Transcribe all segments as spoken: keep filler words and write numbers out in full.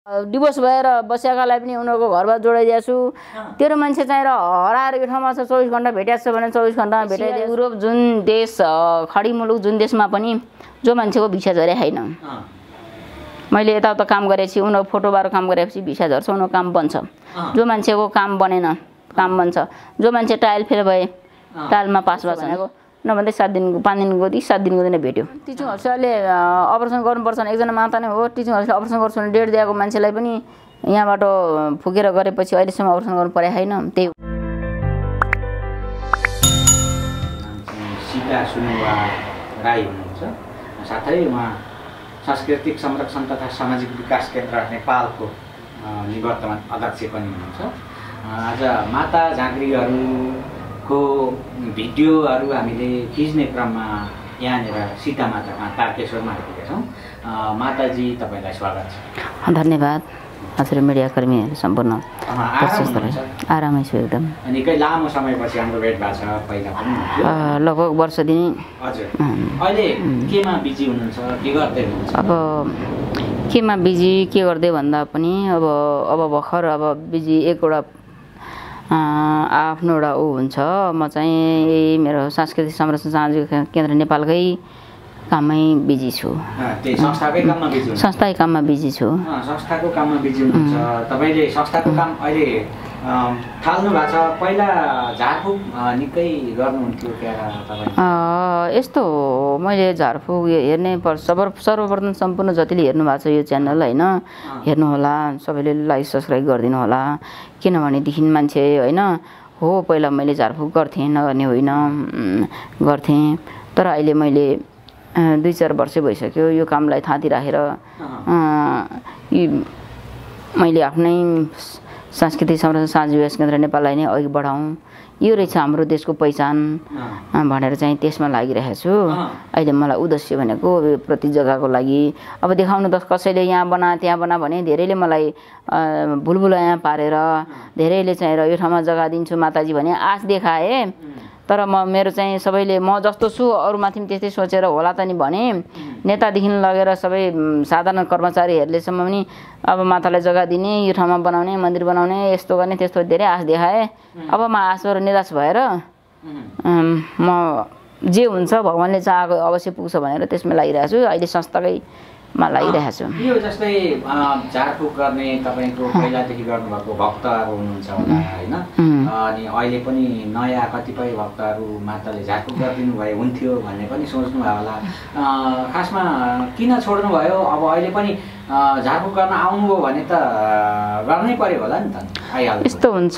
Divorce भएर बसेकालाई पनि उनीहरूको घरबार जोडाइदिएको छु। तेरो मान्छे चाहिँ र हराएर यो ठाउँमा छ चौबिस घन्टा भेटिएको छ भने चौबिस घन्टामा भेटाइदियो। युरोप जुन देश खडी मुलुक जुन देशमा पनि जो मान्छेको भिसा झरे छैन, मैले यताउता काम गरेपछि उनीहरूको फोटोबाट काम गरेपछि भिसा झर्छ, उनीहरूको काम बन्छ। जो मान्छेको काम बनेन काम बन्छ। जो मान्छे ट्रायल फेल भए ट्रायलमा पास भएको भनेको नभन्दै सात दिनको पाँच दिनको दिन सात दिनको दिन भेट्यो। टिचिङ हस्पिटलले अपरेसन गर्नुपर्छ भने एकजना माता नै हो। टिचिङ हस्पिटल अपरेसन गर्छु भने डेट दिएको मान्छेलाई पनि यहाँबाट फुकेर गरेपछि अहिलेसम्म अपरेसन गर्नु परेको छैन। त्यही हो। सीता सुनुवा राई हुनुहुन्छ, साथै उहाँ सांस्कृतिक संरक्षण तथा सामाजिक विकास केन्द्र नेपालको निवर्तमान अध्यक्ष पनि हुनुहुन्छ। आज माता झाँक्रीहरूको भिडियोहरू हामीले खिच्ने क्रममा यहाँनिर सीता मातामा तारकेश्वरमा आइपुगेका छौँ। माताजी तपाईँलाई स्वागत छ। धन्यवाद हजुर मिडियाकर्मीहरू सम्पूर्ण। आरामै छु एकदम। निकै लामो समयपछि हाम्रो भेट भएको छ, पहिला पनि लगभग वर्ष दिनै। हजुर अहिले केमा बिजी हुनुहुन्छ, के गर्दै हुनुहुन्छ? अब केमा बिजी के गर्दै भन्दा पनि अब अब भर्खर अब बिजी एकवटा आफ्नो एउटा ऊ हुन्छ। म चाहिँ मेरो सांस्कृतिक संरक्षण सामाजिक केन्द्र नेपालकै काममै बिजी छु। संस्थाकै काममा बिजी हुनुहुन्छ? संस्थाकै काममा बिजी छु। संस्थाको काममा बिजी हुनुहुन्छ। तपाईँले संस्थाको काम अहिले थाल्नु भएको छ, पहिला झारफुक निकै गर्नुहुन्थ्यो क्या तपाईँ? यस्तो हो, मैले झारफुक हेर्ने सर्व सर्वप्रथम सम्पूर्ण जतिले हेर्नु भएको छ यो च्यानल होइन, हेर्नुहोला, सबैले लाइक सब्सक्राइब गरिदिनु होला। किनभनेदेखि मान्छे होइन हो पहिला मैले झारफुक गर्थेँ, नगर्ने होइन गर्थेँ। तर अहिले मैले दुई चार वर्ष भइसक्यो यो कामलाई थाँती राखेर मैले आफ्नै सांस्कृतिक संरक्षण सामाजिक विकास केन्द्र नेपाललाई नै अघि बढाउँ, यो रहेछ हाम्रो देशको पहिचान भनेर चाहिँ त्यसमा लागिरहेको छु। अहिले मलाई उद्देश्य भनेको प्रति जग्गाको लागि अब देखाउनु त कसैले यहाँ बना त्यहाँ बना भने धेरैले मलाई भुलभुला यहाँ पारेर धेरैले चाहिँ र यो ठाउँमा जग्गा दिन्छु माताजी भने आश देखाए। तर म मेरो चाहिँ सबैले म जस्तो छु अरूमाथि पनि त्यस्तै सोचेर होला त नि भने नेतादेखि लगेर सबै साधारण कर्मचारीहरूलेसम्म पनि अब मातालाई जग्गा दिने, यो ठाउँमा बनाउने, मन्दिर बनाउने, यस्तो गर्ने त्यस्तो धेरै आश देखाए। अब म आशबाट निराश भएर म जे हुन्छ भगवान्ले चाहेको अवश्य पुग्छ भनेर त्यसमा लागिरहेको छु। अहिले संस्थाकैमा लागिरहेको छु। यो जस्तै झारफुक गर्ने तपाईँको पहिलादेखि गर्नुभएको भक्तहरू हुनुहुन्छ होला होइन, अनि अहिले पनि नयाँ कतिपय भक्तहरू माताले झारफुक गरिदिनु भए हुन्थ्यो भन्ने पनि सोच्नुभयो होला। खासमा किन छोड्नुभयो? अब अहिले पनि झारफुक गर्न आउनुभयो भने त गर्नै पर्यो होला नि त, आइहाल्छ। यस्तो हुन्छ,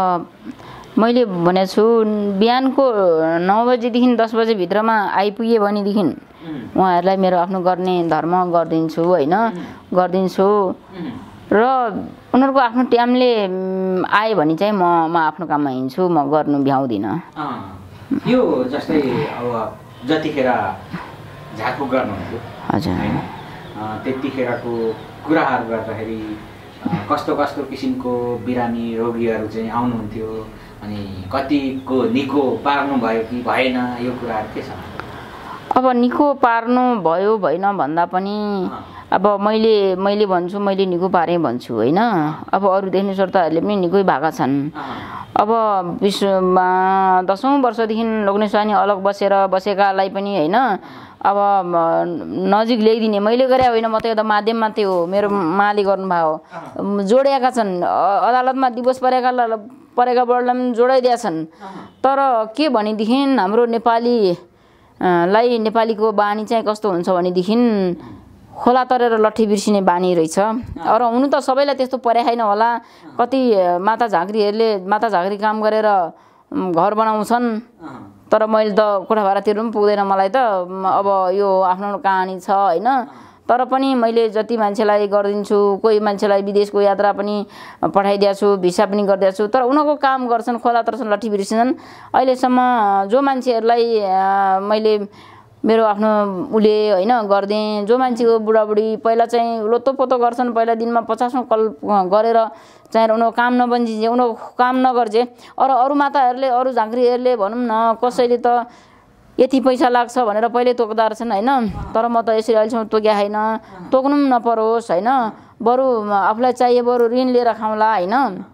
मैले भनेको छु बिहानको नौ बजीदेखि दस बजेभित्रमा आइपुगेँ भनेदेखि उहाँहरूलाई मेरो आफ्नो गर्ने धर्म गरिदिन्छु होइन, गरिदिन्छु। र उनीहरूको आफ्नो टाइमले आयो भने चाहिँ म म आफ्नो काममा हिँड्छु, म गर्नु भ्याउँदिनँ। यो जस्तै अब जतिखेर झारफुक गर्नुहुन्थ्यो हजुर होइन, त्यतिखेरको कुराहरू गर्दाखेरि कस्तो कस्तो किसिमको बिरामी रोगीहरू चाहिँ आउनुहुन्थ्यो, अनि कतिको निको पार्नु भयो कि भएन, यो कुराहरू के छ? अब निको पार्नु भयो भएन भन्दा पनि अब मैले मैले भन्छु मैले निको पारेँ भन्छु होइन। अब अरू देख्ने श्रोताहरूले पनि निकै भएका छन्। अब विश्वमा दसौँ वर्षदेखि लोग्ने स्वानी अलग बसेर बसेकालाई पनि होइन अब नजिक ल्याइदिने मैले गरे होइन, म त एउटा माध्यम मात्रै हो, मेरो माले गर्नुभयो जोडिएका छन्। अदालतमा डिभोर्स परेका परेका वर्डलाई पनि जोडाइदिएका छन्। तर के भनेदेखि हाम्रो नेपाली लाई नेपालीको बानी चाहिँ कस्तो हुन्छ भनेदेखि खोला तरेर लट्ठी बिर्सिने बानी रहेछ। र हुनु त सबैलाई त्यस्तो परे छैन होला, कति माता झाँक्रीहरूले माता झाँक्री काम गरेर घर बनाउँछन्, तर मैले त कोठा भाडा तिर्नु पनि पुग्दैन मलाई त। अब यो आफ्नो कहानी छ होइन, तर पनि मैले जति मान्छेलाई गरिदिन्छु, कोही मान्छेलाई विदेशको यात्रा पनि पठाइदिएको छु, भिसा पनि गरिदिएको छु, तर उनीहरूको काम गर्छन्, खोला तर्छन्, लट्ठी बिर्सिन्छन्। अहिलेसम्म जो मान्छेहरूलाई मैले मेरो आफ्नो उसले होइन गरिदिएँ, जो मान्छेको बुढाबुढी पहिला चाहिँ लोत्तोपोतो गर्छन्, पहिला दिनमा पचासौँ कल गरेर चाहिँ उनीहरूको काम नबन्जिन्छ, उनीहरूको काम नगर्जे। अरू अरू माताहरूले अरू झाँक्रीहरूले भनौँ न कसैले त यति पैसा लाग्छ भनेर पहिले तोक्दा रहेछन् होइन, तर म त यसरी अहिलेसम्म तोकेको छैन, तोक्नु पनि नपरोस् होइन। बरु आफूलाई चाहिए बरु ऋण लिएर खाउँला होइन।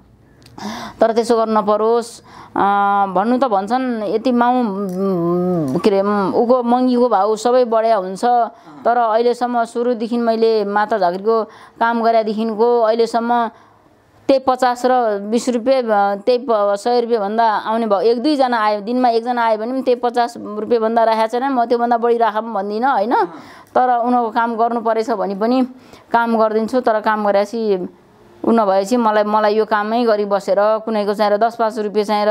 तर त्यसो गर्नु नपरोस् भन्नु त भन्छन्। यति माउ के अरे उको महँगीको भाउ सबै बढ्या हुन्छ। तर अहिलेसम्म सुरुदेखि मैले माता झाँक्रीको काम गरेदेखिको अहिलेसम्म त्यही पचास र बिस रुपियाँ त्यही सय रुपियाँभन्दा आउने भयो। एक दुईजना आयो, दिनमा एकजना आयो भने पनि त्यही पचास रुपियाँभन्दा राखेको छैन। म त्योभन्दा बढी राख पनि भन्दिनँ होइन। तर उनीहरूको काम गर्नु परेछ भने पनि काम गरिदिन्छु। तर काम गरेपछि उ नभएपछि मलाई मलाई यो कामै गरी बसेर कुनैको चाहिँ दस पाँच रुपियाँ चाहिँ र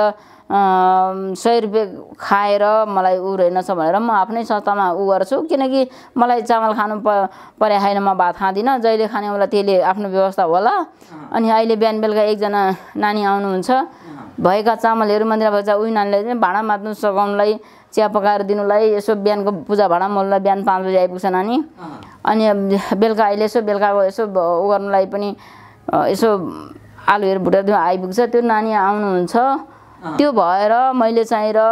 सय रुपियाँ खाएर मलाई उ रहेनछ भनेर म आफ्नै संस्थामा उ गर्छु। किनकि मलाई चामल खानु प परे छैन, म भात खाँदिनँ। जहिले खाने होला त्यसले आफ्नो व्यवस्था होला। अनि अहिले बिहान बेलुका एकजना नानी आउनुहुन्छ, भएका चामलहरू मन्दिर भएका उही नानीलाई चाहिँ भाँडा माझ्नु सघाउनुलाई, चिया पकाएर दिनुलाई, यसो बिहानको पूजा भाँडा मोल्नुलाई बिहान पाँच बजी आइपुग्छ नानी। अनि बेलुका अहिले यसो बेलुकाको यसो उ गर्नुलाई पनि यसो आलुहरू भुटेर आइपुग्छ। त्यो नानी आउनुहुन्छ। त्यो भएर मैले चाहिँ र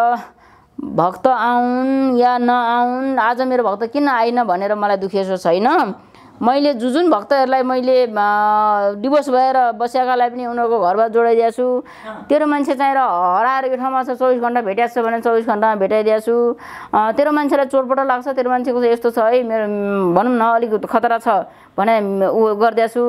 भक्त आउन् या नआउन्, आज मेरो भक्त किन आइन भनेर मलाई दुखेसो छैन। मैले जुन जुन भक्तहरूलाई मैले डिभोर्स भएर बसेकालाई पनि उनीहरूको घरबार जोडाइदिएको छु। तेरो मान्छे चाहिँ र हराएर यो ठाउँमा छ चौबिस घन्टा भेटिएको छ भने चौबिस घन्टामा भेटाइदिएको छु। तेरो मान्छेलाई चोटपटक लाग्छ, तेरो मान्छेको चाहिँ यस्तो छ है, मेरो भनौँ न अलिक खतरा छ भने उ गरिदिएको छु।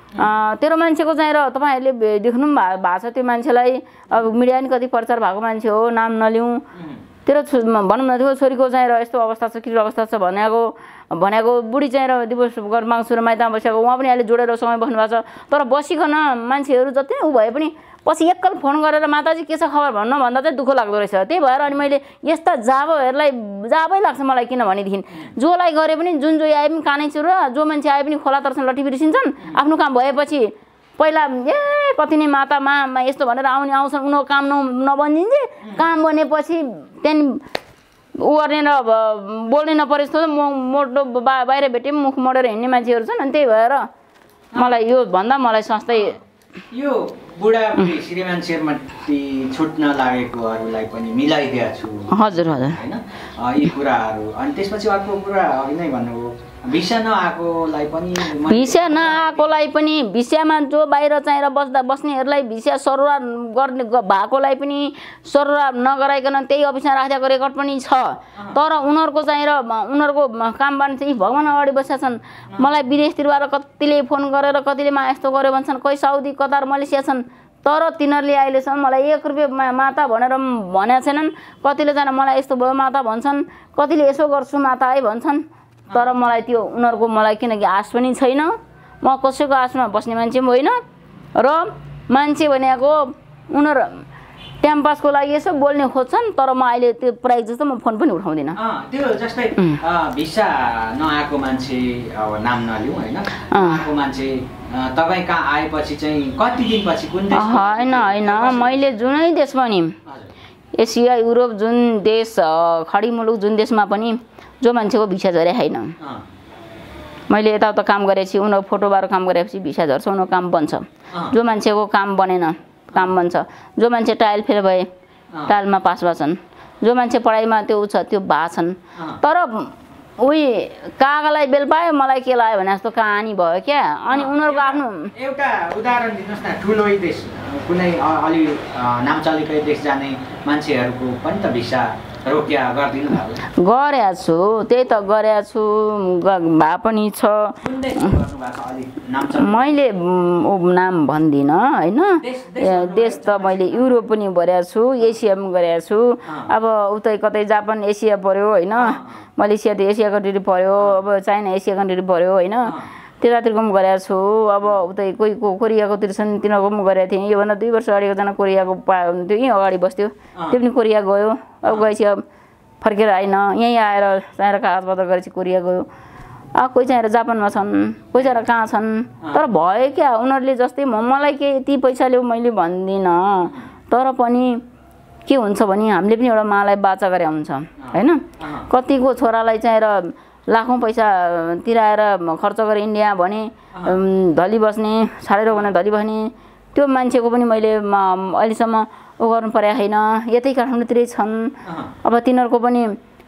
तेरो मान्छेको चाहिँ र तपाईँहरूले देख्नु पनि भएको छ त्यो मान्छेलाई। अब मिडिया पनि कति प्रचार भएको मान्छे हो, नाम नलिउँ। तेरो भनौँ न त्यो छोरीको चाहिँ र यस्तो अवस्था छ, के अवस्था छ भनेको भनेको बुढी चाहिँ र डिभोर्स गरेर माग्छु र माइतमा बसेको उहाँ पनि अहिले जोडेर सँगै बस्नुभएको छ। तर बसिकन मान्छेहरू जति नै उ भए पनि पछि एकल फोन गरेर माताजी के छ खबर भन्नु भन्दा चाहिँ दुःख लाग्दो रहेछ। त्यही भएर अनि मैले यस्ता जाबोहरूलाई जाबै लाग्छ मलाई। किनभनेदेखि जोलाई गरे पनि जुन जो आए पनि कानै छु र जो मान्छे आए पनि खोला तर्छन् लट्ठी बिर्सिन्छन्। आफ्नो काम भएपछि पहिला ए कति नै मातामा यस्तो भनेर आउने आउँछन्, उनीहरूको काम न नबनिदिन्छ। काम बनेपछि त्यहाँदेखि उ गर्ने र बोल्ने नपरे जस्तो म मोटो बाहिर भेटे मुख मोडेर हिँड्ने मान्छेहरू छन्। अनि त्यही भएर मलाई यो भन्दा मलाई संस्थै यो बुढाबुढी श्रीमान श्रीमती छुट्न लागेकोहरूलाई पनि मिलाइदिएको छु। हजुर हजुर होइन यी कुराहरू। अनि त्यसपछि अर्को कुरा अघि नै भन्नुभयो भिसा नआएकोलाई पनि भिसा नआएकोलाई पनि भिसामा जो बाहिर चाहिँ बस्दा बस्नेहरूलाई भिसा सरुवा गर्ने भएकोलाई पनि सरुवा नगराइकन त्यही अफिसमा राखेको रेकर्ड पनि छ। तर उनीहरूको चाहिँ र उनीहरूको काम बानी चाहिँ भगवान् अगाडि बसेका छन्। मलाई विदेशतिरबाट कतिले फोन गरेर कतिले मा यस्तो गर्यो भन्छन्, कोही साउदी कतार मलेसिया छन्। तर तिनीहरूले अहिलेसम्म मलाई एक रुपियाँ माता भनेर भनेका छैनन्। कतिले चाहिँ मलाई यस्तो भयो माता भन्छन्, कतिले यसो गर्छु माता है भन्छन्। तर मलाई त्यो उनीहरूको मलाई किनकि आश पनि छैन। म कसैको आशमा बस्ने मान्छे पनि होइन। र मान्छे भनेको उनीहरू टाइम पासको लागि यसो बोल्ने खोज्छन्। तर म अहिले त्यो प्राइज जस्तो म फोन पनि उठाउँदिनँ। त्यो जस्तै भिसा नआएको मान्छे अब नाम नलिउँ होइन, आएको मान्छे तपाईँ कहाँ आएपछि चाहिँ कति दिनपछि कुन देश? होइन होइन मैले जुनै देश पनि एसिया युरोप जुन देश खडी मुलुक जुन देशमा पनि जो मान्छेको भिसा झरे छैन। मैले यताउता काम गरेपछि उनीहरू फोटोबाट काम गरेपछि भिसा झर्छ, उनीहरूको काम बन्छ। जो मान्छेको काम बनेन काम बन्छ। जो मान्छे ट्रायल फेल भए ट्रायलमा पास भएछन्। जो मान्छे पढाइमा त्यो उ छ त्यो भएछन्। तर उही कागलाई बेल पायो मलाई के लाग्यो भने जस्तो कहानी भयो क्या। अनि उनीहरूको आफ्नो एउटा उदाहरण दिनुहोस् न, ठुलो देश कुनै अलि नाम चलेकै देश जाने मान्छेहरूको पनि त भिसा रोकिया गरिदिनु भएको? गरेको छु, त्यही त गरेको छु, भए पनि छ। मैले नाम भन्दिनँ होइन। देश त मैले युरोप पनि गरेको छु, एसिया पनि गरेको छु। अब उतै कतै जापान एसिया पऱ्यो होइन, मलेसिया त एसिया कन्ट्री पऱ्यो, अब चाइना एसिया कन्ट्री पऱ्यो होइन। त्यतातिरको पनि गरेको छु। अब उतै कोही को कोरियाकोतिर छन् तिनीहरूको पनि गरेको थिएँ। योभन्दा दुई वर्ष अगाडि एकजना कोरियाको पा त्यो यहीँ अगाडि बस्थ्यो, त्यो पनि कोरिया गयो। अब गएपछि अब फर्केर आएन, यहीँ आएर चाहिँ कागजपत्र गरेपछि कोरिया गयो। अब कोही चाहिँ जापानमा छन्, कोही चाहिँ कहाँ छन्। तर भयो क्या उनीहरूले जस्तै मलाई के यति पैसा ल्याऊ मैले भन्दिनँ। तर पनि के हुन्छ भने हामीले पनि एउटा मालाई बाचा गरे हुन्छ होइन। कतिको छोरालाई चाहिँ र लाखौँ पैसा तिराएर खर्च गरे इन्डिया भने धली बस्ने छाडेर भने धली बस्ने त्यो मान्छेको पनि मैले अहिलेसम्म उ गर्नु परेको छैन। यतै काठमाडौँतिरै छन्। अब तिनीहरूको पनि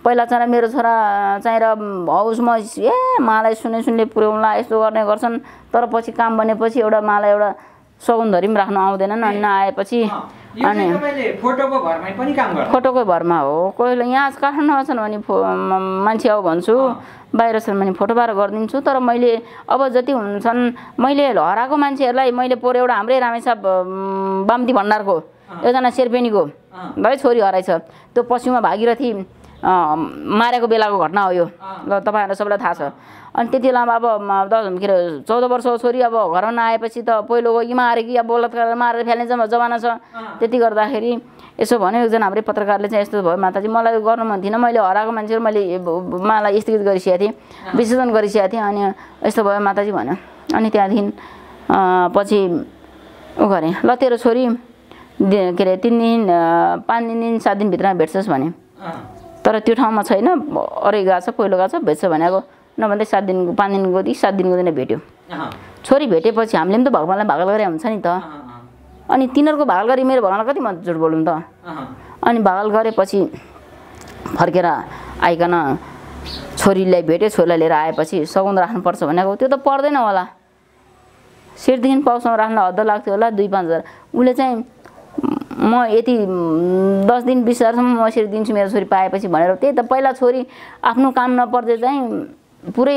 पहिला चाहिँ मेरो छोरा चाहिँ र हौस म ए मालाई सुने सुन्ने पुर्याउला यस्तो गर्ने गर्छन् तर पछि काम बनेपछि एउटा मालाई एउटा सगुनधरी पनि राख्नु आउँदैनन् अनि नआएपछि अनि फोटोको भरमै पनि काम गर्छ फोटोको भरमा हो कोहीले यहाँ काठमाडौँमा छन् भने मान्छे आऊ भन्छु बाहिर छन् भने फोटोबार गरिदिन्छु तर मैले अब जति हुन्छन् मैले हराएको मान्छेहरूलाई मैले पोहोर एउटा हाम्रै रामेछाप बाम्ती भण्डारको एकजना शेर्पेनीको भाइ छोरी हराएछ त्यो पश्चिममा भागीरथी मारेको बेलाको घटना हो यो ल तपाईँहरूलाई सबैलाई थाहा छ अनि त्यति बेला अब दस के अरे चौध वर्षको छोरी अब घरमा नआएपछि त पहिलो हो कि मारे कि अब बलात्कार मारेर फ्याल्ने जमाना छ त्यति गर्दाखेरि यसो भन्यो एकजना हाम्रै पत्रकारले चाहिँ यस्तो भयो माताजी मलाई गर्नु मन थिएन मैले हराएको मान्छेहरू मैले मालाई स्थगित गरिसकेको थिएँ विसर्जन गरिसकेको थिएँ अनि यस्तो भयो माताजी भन्यो अनि त्यहाँदेखि पछि उ गरेँ ल तेरो छोरी के अरे तिन दिन पाँच दिन दिन सात दिनभित्रमा भेट्छस् भने तर त्यो ठाउँमा छैन अरू गएको छ पहिलो गएको छ भेट्छ भनेको नभन्दै सात दिनको पाँच दिनको दिन सात दिनको दिन भेट्यो छोरी भेटेपछि हामीले पनि त भगवान्लाई भागल गरे हुन्छ नि त अनि तिनीहरूको भागल गरी मेरो भगवान्लाई कति म झुट बोलौँ त अनि भागल गरेपछि फर्केर आइकन छोरीलाई भेट्यो छोरीलाई लिएर आएपछि सगुन राख्नुपर्छ भनेको त्यो त पर्दैन होला सिटदेखि पाउसम्म राख्नलाई हद्द लाग्थ्यो होला दुई पाँच हजार उसले चाहिँ म यति दस दिन बिस हजारसम्म म यसरी दिन्छु मेरो छोरी पाएपछि भनेर त्यही त पहिला छोरी आफ्नो काम नपर्दै चाहिँ पुरै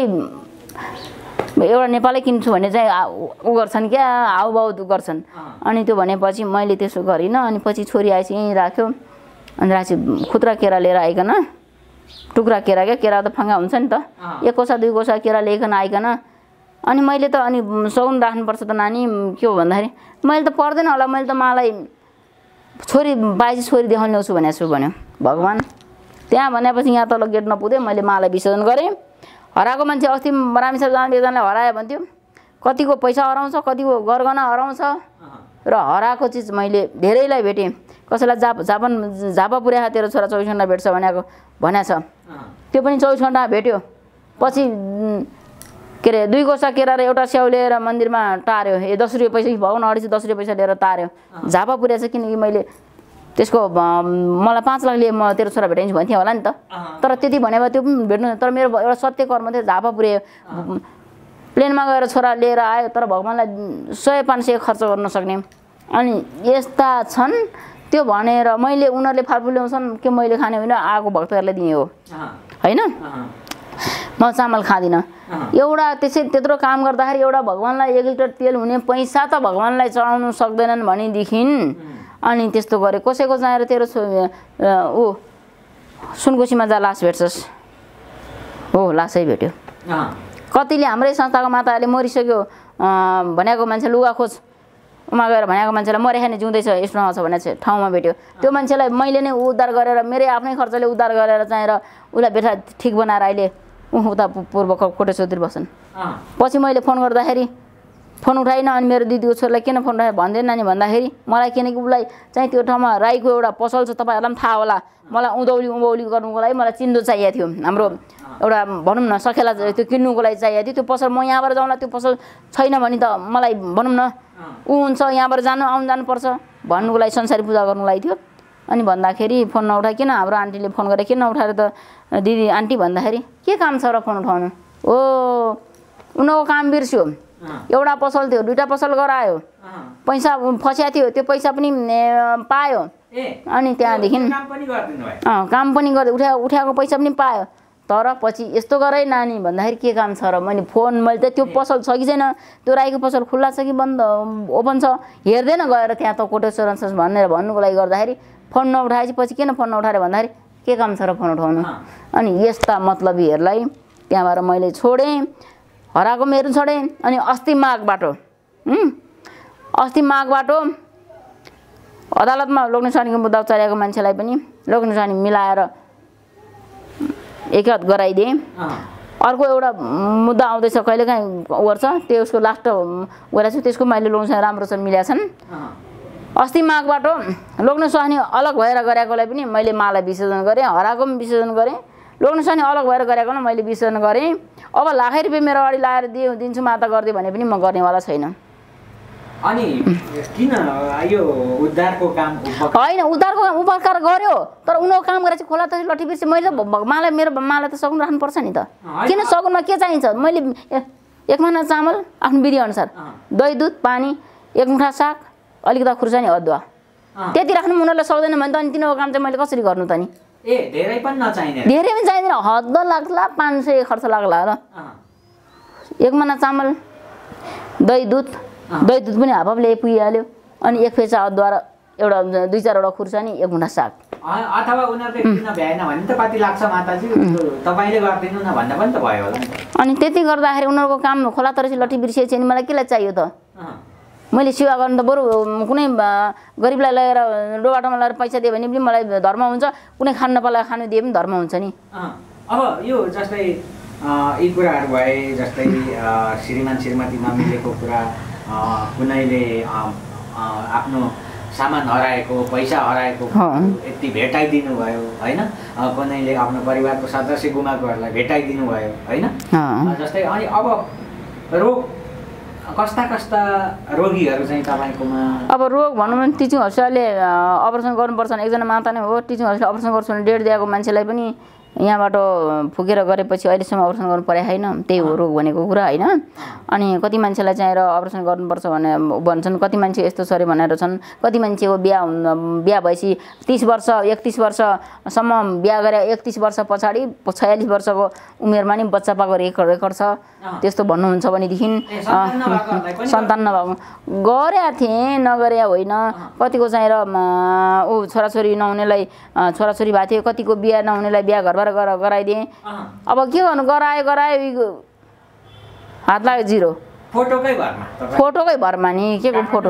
एउटा नेपालै किन्छु भने चाहिँ उ गर्छन् क्या हाउभाउ गर्छन् अनि त्यो भनेपछि मैले त्यसो गरिनँ अनि पछि छोरी आएपछि यहीँ राख्यो अनि राखेपछि खुद्रा केरा लिएर आइकन टुक्रा केरा क्या केरा त फङ्गा हुन्छ नि त एक कोसा दुई कोसा केरा लिइकन आइकन अनि मैले त अनि सगुन राख्नुपर्छ त नानी के हो भन्दाखेरि मैले त पर्दैन होला मैले त मलाई छोरी बाइजी छोरी देखाउन ल्याउँछु भनेको छु भन्यो भगवान् त्यहाँ भनेपछि यहाँ तल गेट नपुग्दै मैले मालाई विसर्जन गरेँ हराएको मान्छे अस्ति रामेछाप जाँदा एकजनाले हरायो भन्थ्यो कतिको पैसा हराउँछ कतिको गरगहना हराउँछ र हराएको चिज मैले धेरैलाई भेटेँ कसैलाई जाप जापान झापा पुर्याएको तेरो छोरा चौबिस घन्टा भेट्छ भनेको भनेको छ त्यो पनि चौबिस घन्टा भेट्यो पछि के अरे दुई कोसा केरा र एउटा स्याउ लिएर मन्दिरमा टार्यो ए दस रुपियाँ पैसा भगवान् अढाई सय दस रुपियाँ पैसा लिएर टार्यो झापा पुर्याएछ किनकि मैले त्यसको मलाई पाँच लाख लिए म तेरो छोरा भेटाइन्छु भन्थेँ होला नि त तर त्यति भनेको त्यो पनि भेट्नु तर मेरो एउटा सत्य कर्म थियो झापा पुर्यायो प्लेनमा गएर छोरा लिएर आयो तर भगवान्लाई सय पाँच सय खर्च गर्न सक्ने अनि यस्ता छन् त्यो भनेर मैले उनीहरूले फाल्फुल ल्याउँछन् के मैले खाने होइन आएको भक्तहरूलाई दिएँ हो होइन म चामल खाँदिनँ एउटा त्यसै त्यत्रो काम गर्दाखेरि एउटा भगवान्लाई एक लिटर तेल हुने पैसा त भगवान्लाई चढाउनु सक्दैनन् भनेदेखि अनि त्यस्तो गरे कसैको चाहेर तेरो ऊ सुनकोसीमा जा लास भेट्छस् हो लासै भेट्यो कतिले हाम्रै संस्थाको माताहरूले मरिसक्यो भनेको मान्छे लुगा खोज उमा गएर भनेको मान्छेलाई मरे खाने जिउँदैछ यस्तो छ भनेको ठाउँमा भेट्यो त्यो मान्छेलाई मैले नै उद्धार गरेर मेरै आफ्नै खर्चले उद्धार गरेर चाहेर उसलाई बेटा ठिक बनाएर अहिले उता पूर्व कोटेश्वरतिर बस्छन् पछि मैले फोन गर्दाखेरि फोन उठाइन अनि मेरो दिदीको छोरीलाई किन फोन उठाए भन्दैन नि भन्दाखेरि मलाई किनकि उसलाई चाहिँ त्यो ठाउँमा राईको एउटा पसल छ तपाईँहरूलाई पनि थाहा होला मलाई उँधौली उँभौली गर्नुको लागि मलाई चिन्दो चाहिएको थियो हाम्रो एउटा भनौँ न सखेला त्यो किन्नुको लागि चाहिएको थियो त्यो पसल म यहाँबाट जाउँला त्यो पसल छैन भने त मलाई भनौँ न ऊ हुन्छ यहाँबाट जानु आउनु जानुपर्छ भन्नुको लागि संसारी पूजा गर्नुको लागि थियो अनि भन्दाखेरि फोन नउठाए किन हाम्रो आन्टीले फोन गरेर किन नउठाएर त दिदी आन्टी भन्दाखेरि के काम छ र फोन उठाउनु ओ उनीहरूको काम बिर्स्यो एउटा पसल थियो दुईवटा पसल गरायो पैसा फस्या थियो त्यो पैसा पनि पायो अनि त्यहाँदेखि काम पनि गर्दै उठा उठाएको पैसा पनि पायो तर पछि यस्तो गरे नानी भन्दाखेरि के काम छ र मैले फोन मैले त त्यो पसल छ कि छैन त्यो राईको पसल खुल्ला छ कि बन्द ओपन छ हेर्दैन गएर त्यहाँ त कोटेश्वर भनेर भन्नुको लागि गर्दाखेरि फोन नउठाएपछि पछि किन फोन नउठाएर भन्दाखेरि के काम छ र फोन उठाउनु अनि यस्ता मतलबीहरूलाई त्यहाँबाट मैले छोडेँ हराएको मेरो छोडेँ अनि अस्ति माघबाट अस्ति माघबाट अदालतमा लोग्नेस्वामीको मुद्दा चलेको मान्छेलाई पनि लोग्नेस्वामी मिलाएर एक हात गराइदिएँ अर्को एउटा मुद्दा आउँदैछ कहिलेकाहीँ गर्छ त्यो उसको लास्ट गरेको छु त्यसको मैले लोग्नेस्वामी राम्रोसँग मिलेका छन् अस्ति माघबाट लोग्नेस्वामी अलग भएर गरेकोलाई पनि मैले माला विसर्जन गरेँ हराएको पनि विसर्जन गरेँ लोग्नेस्वामी अलग भएर गरेकोलाई मैले विसर्जन गरेँ अब लाखै रुपियाँ मेरो अगाडि लाएर दिए दिन्छु माता गरिदियो भने पनि म गर्नेवाला छैन अनि किन यो उद्धारको काम होइन उद्धारको काम उपकार गर्यो तर उनीहरू काम गरेर चाहिँ खोला त लट्ठी बिर्से मैले मलाई मेरो मालाई त सगुन राख्नुपर्छ नि त किन सगुनमा के चाहिन्छ मैले एक महिना चामल आफ्नो विधि अनुसार दही दुध पानी एक मुठा साग अलिकति खुर्सानी अदुवा त्यति राख्नु उनीहरूलाई सक्दैन भने त अनि तिनीहरूको काम चाहिँ मैले कसरी गर्नु त नि ए धेरै पनि नचाहिने धेरै पनि चाहिँदैन हद लाग्ला पाँच सय खर्च लाग्ला र एक महिना चामल दही दुध दही दुध पनि हापले पुगिहाल्यो अनि एक पेचा अदुवा र एउटा दुई चारवटा खुर्सानी एक मुठा साग अथवा उनीहरूले किन भ्याएन भने त कति लाग्छ माताजी तपाईँले गरिदिनु न भन्दा पनि त भयो होला नि अनि त्यति गर्दाखेरि उनीहरूको काम खोला तरेसी लट्ठी बिर्सिएछ नि मलाई केलाई चाहियो त मैले सेवा गर्नु त बरु कुनै गरिबलाई लगेर डोबाटोमा लगेर पैसा दियो भने पनि मलाई धर्म हुन्छ कुनै खानु नपाला खानु दिए पनि धर्म हुन्छ नि अब यो जस्तै यी कुराहरू भए जस्तै श्रीमान श्रीमती नमिलेको कुरा कुनैले आफ्नो सामान हराएको पैसा हराएको यति भेटाइदिनु भयो होइन कुनैले आफ्नो परिवारको सदस्य गुमाएकोहरूलाई भेटाइदिनु भयो होइन जस्तै अनि अब रोग कस्ता कस्ता रोगीहरू चाहिँ तपाईँकोमा अब रोग भनौँ भने टिचिङ हस्पिटलले अपरेसन गर्नुपर्छ भने एकजना माता नै हो टिचिङ हस्पिटल अपरेसन गर्छु भने डेट दिएको मान्छेलाई पनि यहाँबाट फुकेर गरेपछि अहिलेसम्म अपरेसन गर्नु परे होइन त्यही हो रोग भनेको कुरा होइन अनि कति मान्छेलाई चाहिँ अपरेसन गर्नुपर्छ भने भन्छन् कति मान्छे यस्तो छ अरे भनेर छन् कति मान्छेको बिहा बिहा भएपछि तिस वर्ष एकतिस वर्षसम्म बिहा गरे एकतिस वर्ष पछाडि छयालिस वर्षको उमेरमा नि बच्चा पाएको रेकर्ड रेकर्ड छ त्यस्तो भन्नुहुन्छ भनेदेखि सन्तान नभएको गरेका थिएँ नगरे होइन कतिको चाहिँ र ऊ छोराछोरी नहुनेलाई छोराछोरी भएको थियो कतिको बिहा नहुनेलाई बिहा घरबाट गराइदिएँ अब के गर्नु गरायो गरायो हात लाग्यो जिरो फोटोकै भरमा फोटोकै भरमा नि के को फोटो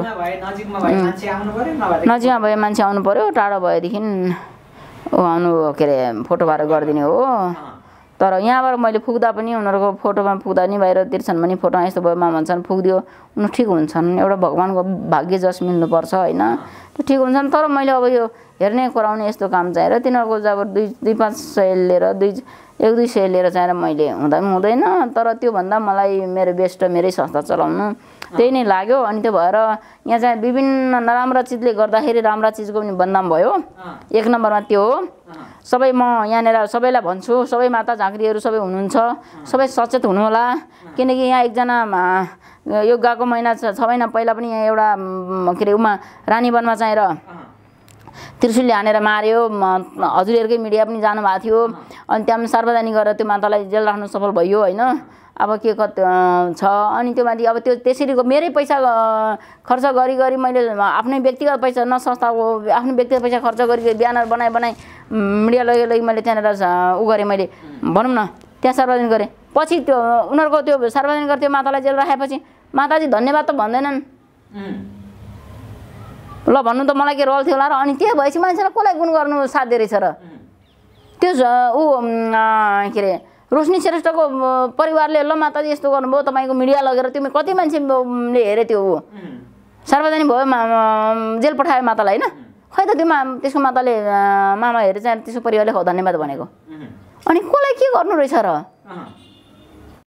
नजिकमा भए मान्छे आउनु पर्यो टाढो भएदेखि आउनु के अरे फोटो भएर गरिदिने हो तर यहाँबाट मैले पुग्दा पनि उनीहरूको फोटोमा पुग्दा नि बाहिर तिर्छन् भने फोटोमा यस्तो भएमा भन्छन् पुगिदियो उनीहरू ठिक हुन्छन् एउटा भगवान्को भाग्य जस मिल्नुपर्छ होइन त्यो ठिक हुन्छन् तर मैले अब यो हेर्ने कुराउने यस्तो काम चाहिँ र तिनीहरूको जब दुई दुई पाँच सय लिएर दुई एक दुई सय लिएर चाहिँ मैले हुँदा पनि हुँदैन तर त्योभन्दा मलाई मेरो बेस्ट मेरै संस्था चलाउनु त्यही नै लाग्यो अनि त्यो भएर यहाँ चाहिँ विभिन्न नराम्रा चिजले गर्दाखेरि राम्रा चिजको पनि बदनाम भयो एक नम्बरमा त्यो हो सबै म यहाँनिर सबैलाई भन्छु सबै माता झाँक्रीहरू सबै हुनुहुन्छ सबै सचेत हुनुहोला किनकि यहाँ एकजना यो गएको महिना छ छ महिना पहिला पनि यहाँ एउटा के अरे उमा रानीवनमा चाहिँ र त्रिशुलले हानेर मार्यो हजुरहरूकै मिडिया पनि जानुभएको थियो अनि त्यहाँ पनि सार्वजनिक गरेर त्यो मातालाई जेल राख्नु सफल भयो होइन अब के कति छ अनि त्यो माथि अब त्यो त्यसरी मेरै पैसा खर्च गरी गरी मैले आफ्नै व्यक्तिगत पैसा न संस्थाको आफ्नो व्यक्तिगत पैसा खर्च गरी ब्यानर बनाइ बनाइ मिडिया लगे लगे मैले त्यहाँनिर उ गरेँ मैले भनौँ न त्यहाँ सार्वजनिक गरेँ पछि त्यो उनीहरूको त्यो सार्वजनिक गर्थ्यो मातालाई जेल राखेपछि माताजी धन्यवाद त भन्दैनन् ल भन्नु त मलाई के रल थियो होला र अनि त्यो भएपछि मान्छेलाई कसलाई गुण गर्नु साध्य रहेछ र त्यो ऊ के अरे रोशनी श्रेष्ठको परिवारले ल माताजी यस्तो गर्नुभयो तपाईँको मिडिया लगेर त्यो कति मान्छेले हेरे त्यो ऊ सार्वजनिक भयो जेल पठायो मातालाई होइन खै त त्यो मा त्यसको माताले मामा हेरे चाहिँ त्यसको परिवारले धन्यवाद भनेको अनि कसलाई के गर्नु रहेछ र